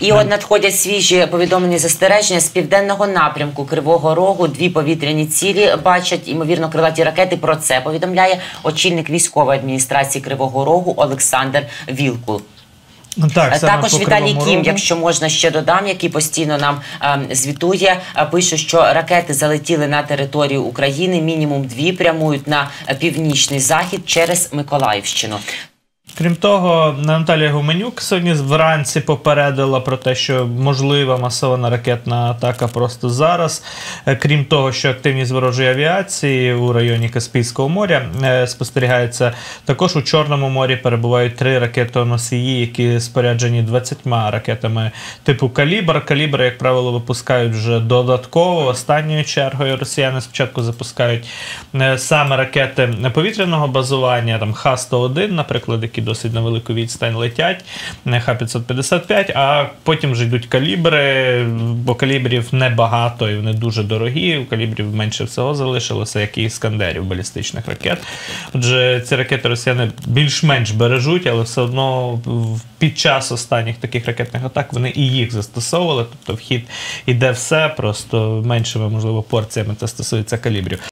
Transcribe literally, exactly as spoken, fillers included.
І от надходять свіжі повідомлення застереження з південного напрямку Кривого Рогу. Дві повітряні цілі бачать, ймовірно, крилаті ракети. Про це повідомляє очільник військової адміністрації Кривого Рогу Олександр Вілкул. Так, також Віталій Кім, якщо можна ще додам, який постійно нам е, звітує, е, пише, що ракети залетіли на територію України, мінімум дві прямують на північний захід через Миколаївщину. Крім того, Наталія Гуменюк сьогодні вранці попередила про те, що можлива масована ракетна атака просто зараз. Крім того, що активність ворожої авіації у районі Каспійського моря спостерігається, також у Чорному морі перебувають три ракетоносії, які споряджені двадцятьма ракетами типу «Калібр». «Калібр», як правило, випускають вже додатково. Останньою чергою росіяни спочатку запускають саме ракети повітряного базування, там Х сто один, наприклад, які досить на велику відстань летять, Х п'ятсот п'ятдесят п'ять, а потім вже йдуть калібри, бо калібрів небагато і вони дуже дорогі, у калібрів менше всього залишилося, як і іскандерів, балістичних ракет. Отже, ці ракети росіяни більш-менш бережуть, але все одно під час останніх таких ракетних атак вони і їх застосовували, тобто в хід іде все, просто меншими, можливо, порціями, це стосується калібрів.